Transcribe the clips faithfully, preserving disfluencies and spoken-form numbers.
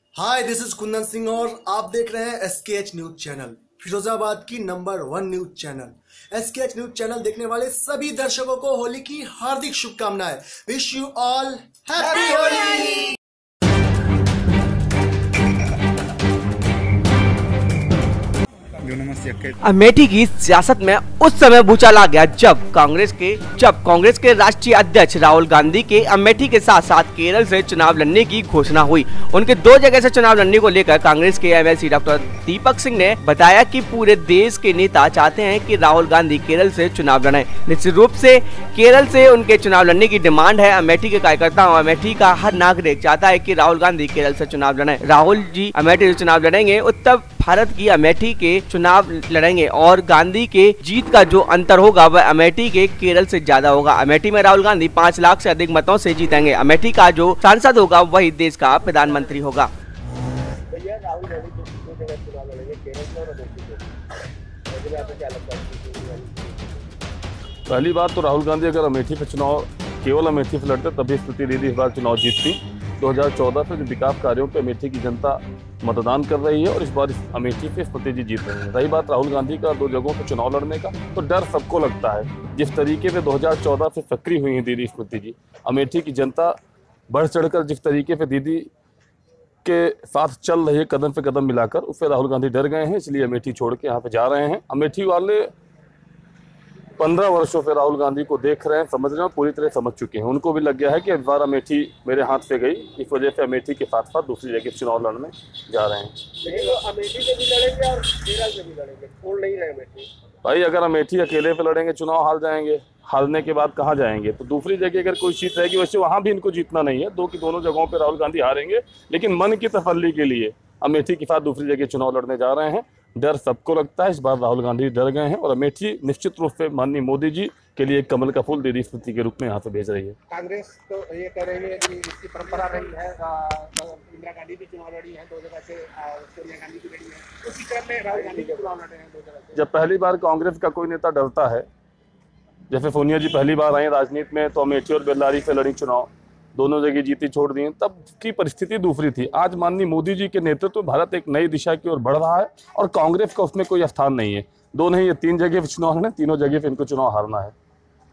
Hi, this is Kundan Singh और आप देख रहे हैं एसकेएच न्यूज चैनल, फिरोजाबाद की number one news channel. SKH news channel देखने वाले सभी दर्शकों को होली की हार्दिक शुभकामनाएं। Wish you all happy Holi. Amethi की सियासत में उस समय भूचाल आ गया जब कांग्रेस के जब कांग्रेस के राष्ट्रीय अध्यक्ष राहुल गांधी के अमेठी के साथ साथ केरल से चुनाव लड़ने की घोषणा हुई। उनके दो जगह से चुनाव लड़ने को लेकर कांग्रेस के एमएलसी डॉक्टर दीपक सिंह ने बताया कि पूरे देश के नेता चाहते हैं कि राहुल गांधी केरल से चुनाव लड़ें। निश्चित रूप से केरल से उनके चुनाव लड़ने की डिमांड है। अमेठी के कार्यकर्ताओं अमेठी का हर नागरिक चाहता है कि राहुल गांधी केरल से चुनाव लड़ें। राहुल जी अमेठी से चुनाव लड़ेंगे, उत्तर भारत की अमेठी के चुनाव लड़ेंगे और गांधी के जीत का जो अंतर होगा वह अमेठी के केरल से ज्यादा होगा। अमेठी में राहुल गांधी पाँच लाख से अधिक मतों से जीतेंगे। अमेठी का जो सांसद होगा वही देश का प्रधानमंत्री होगा। पहली बात तो राहुल गांधी अगर अमेठी पे चुनाव केवल अमेठी पे लड़ते तभी स्थिति दीदी इस बार चुनाव जीतती। दो हज़ार चौदह से जो विकास कार्यों पे अमेठी की जनता मतदान कर रही है और इस बार इस अमेठी पे स्मृति जी जीत रही है। रही बात राहुल गांधी का दो जगहों पे चुनाव लड़ने का, तो डर सबको लगता है। जिस तरीके से दो हज़ार चौदह से सक्रिय हुई है दीदी स्मृति जी, अमेठी की जनता बढ़ चढ़कर जिस तरीके से दीदी के साथ चल रही है कदम पे कदम मिलाकर, उससे राहुल गांधी डर गए हैं, इसलिए अमेठी छोड़ के यहाँ पे जा रहे हैं। अमेठी वाले पंद्रह वर्षों से राहुल गांधी को देख रहे हैं, समझ रहे हैं, पूरी तरह समझ चुके हैं। उनको भी लग गया है कि इस बार अमेठी मेरे हाथ से गई, इस वजह से अमेठी के साथ साथ दूसरी जगह चुनाव लड़ने जा रहे हैं। लेकिन वो अमेठी से भी लड़ेंगे और केरल से भी लड़ेंगे, छोड़ नहीं रहे अमेठी। भाई अगर अमेठी अकेले पे लड़ेंगे चुनाव हार जाएंगे, हारने के बाद कहाँ जाएंगे? तो दूसरी जगह अगर कोई सीट रहेगी, वैसे वहाँ भी इनको जीतना नहीं है। दो की दोनों जगहों पर राहुल गांधी हारेंगे, लेकिन मन की तसल्ली के लिए अमेठी के साथ दूसरी जगह चुनाव लड़ने जा रहे हैं। डर सबको लगता है, इस बार राहुल गांधी डर गए हैं और अमेठी निश्चित रूप से माननीय मोदी जी के लिए एक कमल का फूल दीदी स्मृति के रूप में यहाँ से भेज रही है। कांग्रेस तो ये कह रही है कि इसकी परंपरा रही है, इंदिरा गांधी भी चुनाव लड़ी है दो जगह से, सोनिया गांधी भी लड़ी है, उसी क्रम में राहुल गांधी भी चुनाव लड़े हैं दो जगह से। जब पहली बार कांग्रेस का कोई नेता डरता है, जैसे सोनिया जी पहली बार आई राजनीति में तो अमेठी और बेल्लारी से लड़ी चुनाव, दोनों जगह जीती छोड़ दी, तब की परिस्थिति दूसरी थी। आज माननीय मोदी जी के नेतृत्व में भारत एक नई दिशा की ओर बढ़ रहा है और कांग्रेस का उसमें कोई स्थान नहीं है। दो नहीं, ये तीन जगह चुनाव लड़े, तीनों जगह पे इनको चुनाव हारना है।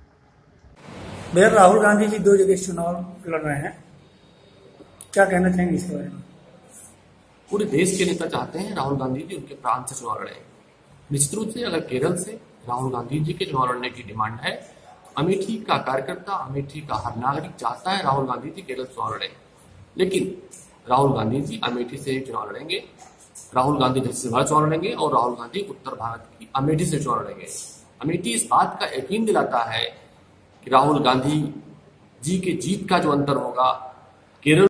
भैया राहुल गांधी जी दो जगह चुनाव लड़ रहे हैं, क्या कहना चाहेंगे इसके बारे में? पूरे देश के नेता चाहते हैं राहुल गांधी जी उनके प्रांत से चुनाव लड़े। निश्चित रूप से अगर केरल से राहुल गांधी जी के चुनाव लड़ने की डिमांड है, अमेठी का कार्यकर्ता, अमेठी का हर नागरिक चाहता है राहुल गांधी जी केरल चुनाव लड़े, लेकिन राहुल गांधी जी अमेठी से चुनाव लड़ेंगे। राहुल गांधी दक्षिण भारत चुनाव लड़ेंगे और राहुल गांधी उत्तर भारत की अमेठी से चुनाव लड़ेंगे। अमेठी इस बात का यकीन दिलाता है कि राहुल गांधी जी के जीत का जो अंतर होगा केरल